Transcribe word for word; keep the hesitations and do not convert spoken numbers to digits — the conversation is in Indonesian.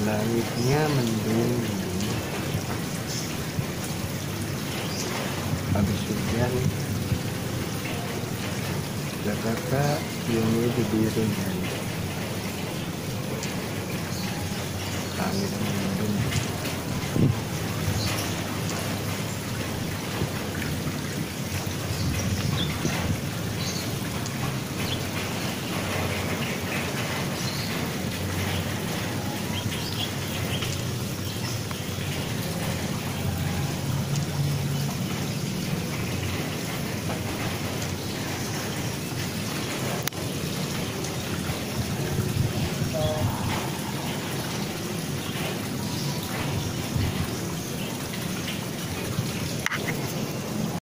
Langitnya mendung, habis hujan Jakarta ini dibiru dan langit mendung.